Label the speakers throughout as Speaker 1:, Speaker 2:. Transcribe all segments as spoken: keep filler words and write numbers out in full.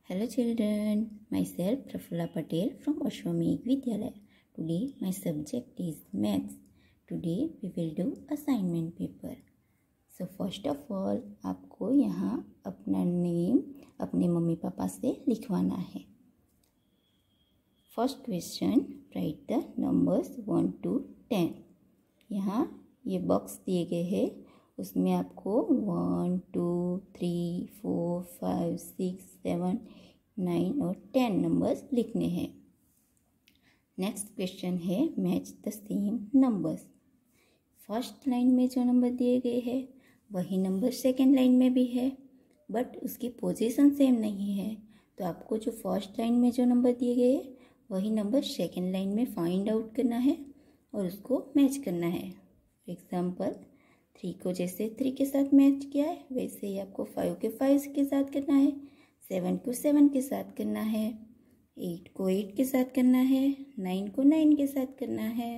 Speaker 1: Hello children, myself Prafulla Patel from Ashwamedh Vidyalaya. Today my subject is maths. Today we will do assignment paper. So first of all आपको यहाँ अपना name अपने mummy papa से लिखवाना है. First question, write the numbers one two ten. यहाँ ये box दिए गए हैं, उसमें आपको one two three four five six seven nine और टेन नंबर्स लिखने हैं. नेक्स्ट क्वेश्चन है match the same numbers. First line में जो नंबर दिए गए हैं वही नंबर सेकेंड लाइन में भी है, बट उसकी पोजीशन सेम नहीं है. तो आपको जो फर्स्ट लाइन में जो नंबर दिए गए हैं वही नंबर सेकेंड लाइन में फाइंड आउट करना है और उसको मैच करना है. फॉर एग्जाम्पल थ्री को जैसे थ्री के साथ मैच किया है वैसे ही आपको फाइव के फाइव के साथ करना है, सेवन को सेवन के साथ करना है, एट को एट के साथ करना है, नाइन को नाइन के साथ करना है.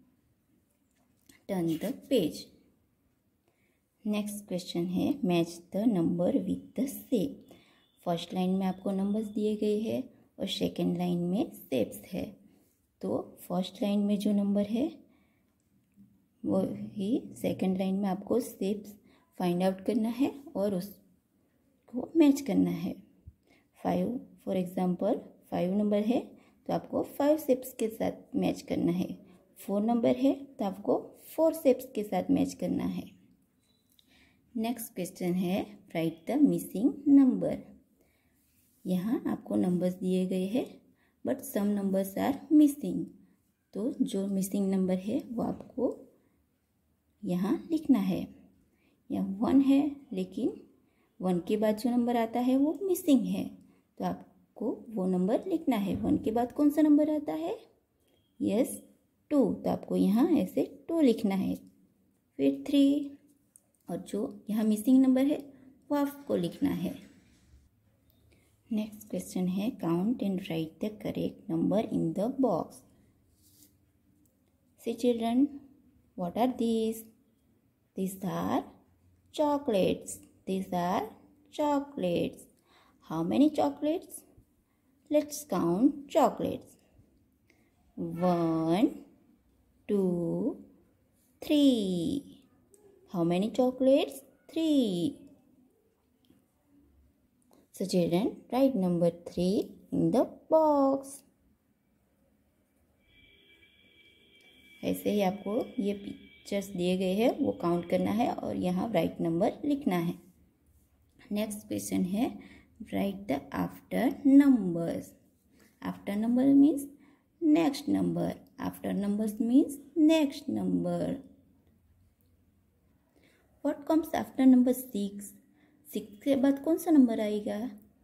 Speaker 1: Turn the page. Next question है match the number with the shape. First line में आपको नंबर्स दिए गए हैं और सेकेंड लाइन में शेप्स है. तो फर्स्ट लाइन में जो नंबर है वही सेकेंड लाइन में आपको शेप्स फाइंड आउट करना है और उसको मैच करना है. Five for example five number है तो आपको फाइव शेप्स के साथ मैच करना है. फोर नंबर है तो आपको फोर शेप्स के साथ मैच करना है. नेक्स्ट क्वेश्चन है राइट द मिसिंग नंबर. यहाँ आपको नंबर्स दिए गए हैं but some numbers are missing. तो जो मिसिंग नंबर है वो आपको यहाँ लिखना है. यहाँ वन है लेकिन वन के बाद जो नंबर आता है वो मिसिंग है, तो आपको वो नंबर लिखना है. वन के बाद कौन सा नंबर आता है? Yes, two. तो आपको यहाँ ऐसे टू लिखना है. फिर थ्री और जो यहाँ मिसिंग नंबर है वो आपको लिखना है. नेक्स्ट क्वेश्चन है count and write the correct number in the box. See children, what are these? These are chocolates. These are chocolates. How many chocolates? Let's count chocolates. One, two, three. How many chocolates? Three. So children, write number three in the box. ऐसे ही आपको ये pictures दिए गए हैं वो count करना है और यहाँ राइट नंबर लिखना है. नेक्स्ट क्वेश्चन है write the after numbers. After number means next number. After numbers means next number. What comes after number six? Six के बाद कौन सा नंबर आएगा?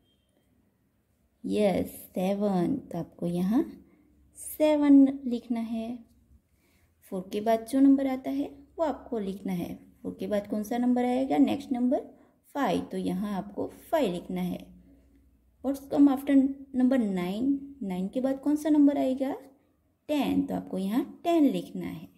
Speaker 1: Yes, seven. तो आपको यहाँ सेवन लिखना है. फोर के बाद जो नंबर आता है वो आपको लिखना है. फोर के बाद कौन सा नंबर आएगा? Next number five. तो यहाँ आपको फाइव लिखना है. What's come after number nine? Nine के बाद कौन सा नंबर आएगा? टेन. तो आपको यहाँ टेन लिखना है.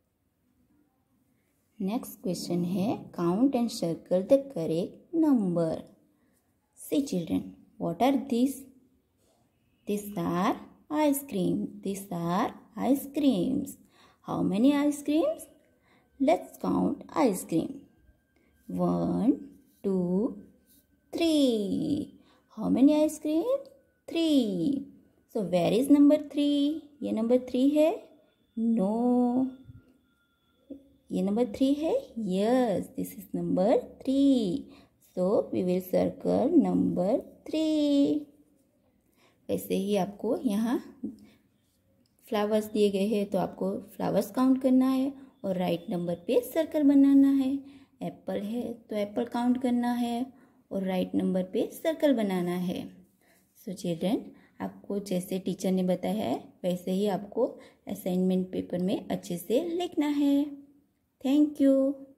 Speaker 1: नेक्स्ट क्वेश्चन है count and circle the correct number. See children, what are this? This are ice cream. This are ice creams. How many ice creams? Let's count ice cream. One, two, three. How many ice creams? Three. So where is number three? ये number three है? No. ये number three है? Yes, this is number three. So we will circle number three. वैसे ही आपको यहाँ flowers दिए गए हैं तो आपको फ्लावर्स काउंट करना है और राइट नंबर पे सर्कल बनाना है. एप्पल है तो एप्पल काउंट करना है और राइट नंबर पे सर्कल बनाना है. सो चिल्ड्रन, आपको जैसे टीचर ने बताया है वैसे ही आपको असाइनमेंट पेपर में अच्छे से लिखना है. Thank you.